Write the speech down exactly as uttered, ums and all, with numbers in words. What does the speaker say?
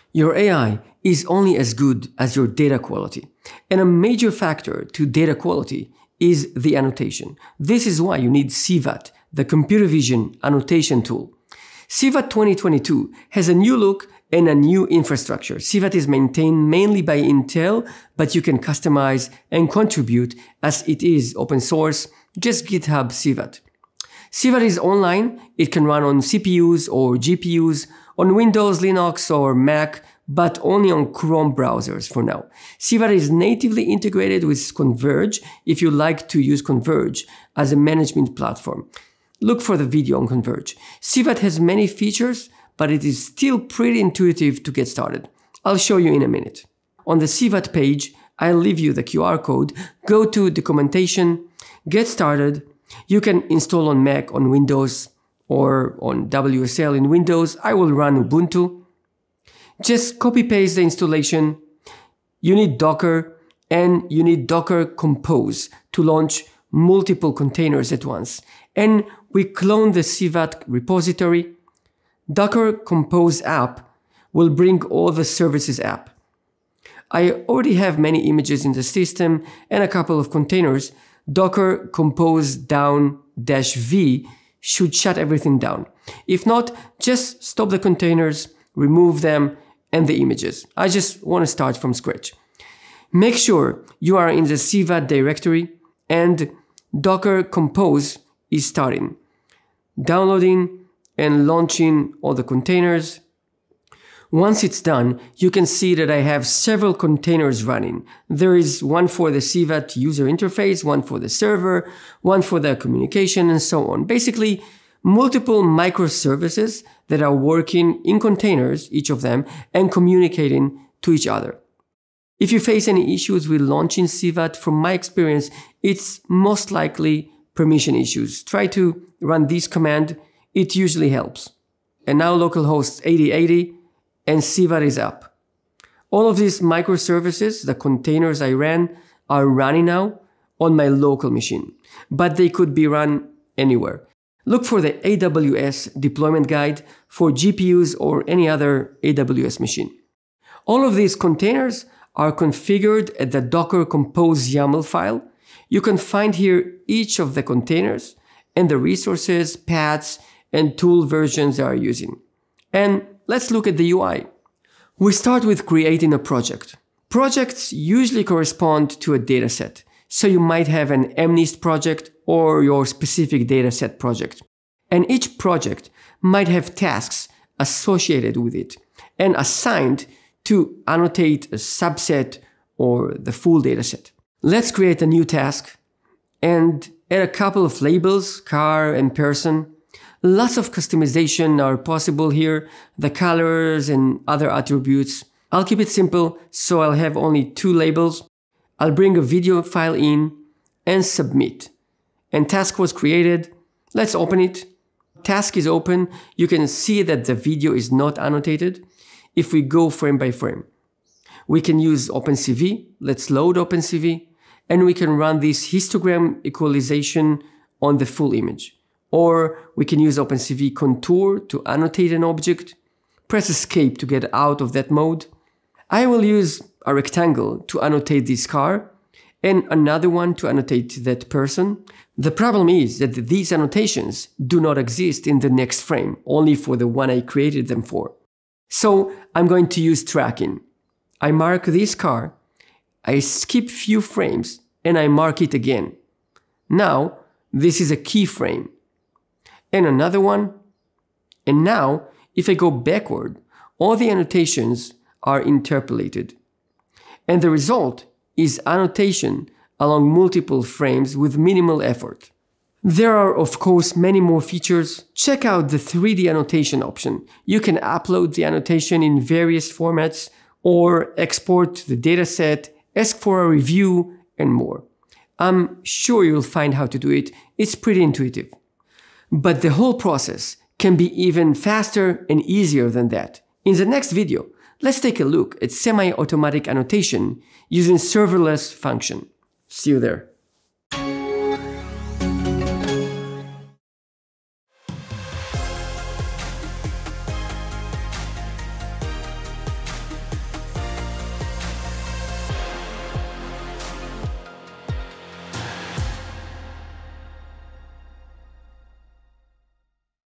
Your A I is only as good as your data quality, and a major factor to data quality is the annotation. This is why you need C V A T, the computer vision annotation tool. C V A T twenty twenty-two has a new look and a new infrastructure. C V A T is maintained mainly by Intel, but you can customize and contribute as it is open source. Just GitHub C V A T. C V A T is online. It can run on C P Us or G P Us, on Windows, Linux, or Mac, but only on Chrome browsers for now. C V A T is natively integrated with Converge if you like to use Converge as a management platform. Look for the video on Converge. C V A T has many features, but it is still pretty intuitive to get started. I'll show you in a minute. On the C V A T page, I'll leave you the Q R code. Go to Documentation, Get Started. You can install on Mac, on Windows, or on W S L in Windows. I will run Ubuntu. Just copy paste the installation. You need Docker, and you need Docker Compose to launch multiple containers at once. And we clone the C V A T repository. Docker Compose app will bring all the services app. I already have many images in the system and a couple of containers. Docker Compose down dash V should shut everything down. If not, just stop the containers, remove them, and the images. I just want to start from scratch. Make sure you are in the C V A T directory and Docker Compose is starting. Downloading and launching all the containers. Once it's done, you can see that I have several containers running. There is one for the C V A T user interface, one for the server, one for the communication, and so on. Basically, multiple microservices that are working in containers, each of them, and communicating to each other. If you face any issues with launching C V A T, from my experience, it's most likely permission issues. Try to run this command. It usually helps. And now localhost eighty eighty and C V A T is up. All of these microservices, the containers I ran, are running now on my local machine, but they could be run anywhere. Look for the A W S deployment guide for G P Us or any other A W S machine. All of these containers are configured at the Docker Compose YAML file. You can find here each of the containers and the resources, paths, and tool versions they are using. And let's look at the U I. We start with creating a project. Projects usually correspond to a dataset. So you might have an MNIST project or your specific dataset project. And each project might have tasks associated with it and assigned to annotate a subset or the full dataset. Let's create a new task and add a couple of labels, car and person. Lots of customization are possible here, the colors and other attributes. I'll keep it simple, so I'll have only two labels. I'll bring a video file in and submit. And task was created. Let's open it. Task is open. You can see that the video is not annotated. If we go frame by frame, we can use OpenCV. Let's load OpenCV. And we can run this histogram equalization on the full image. Or we can use OpenCV contour to annotate an object. Press escape to get out of that mode. I will use a rectangle to annotate this car and another one to annotate that person. The problem is that these annotations do not exist in the next frame, only for the one I created them for. So I'm going to use tracking. I mark this car, I skip few frames, and I mark it again. Now, this is a keyframe. And another one. And now, if I go backward, all the annotations are interpolated. And the result is annotation along multiple frames with minimal effort. There are, of course, many more features. Check out the three D annotation option. You can upload the annotation in various formats or export the dataset, ask for a review, and more. I'm sure you'll find how to do it. It's pretty intuitive. But the whole process can be even faster and easier than that. In the next video, let's take a look at semi-automatic annotation using serverless function. See you there.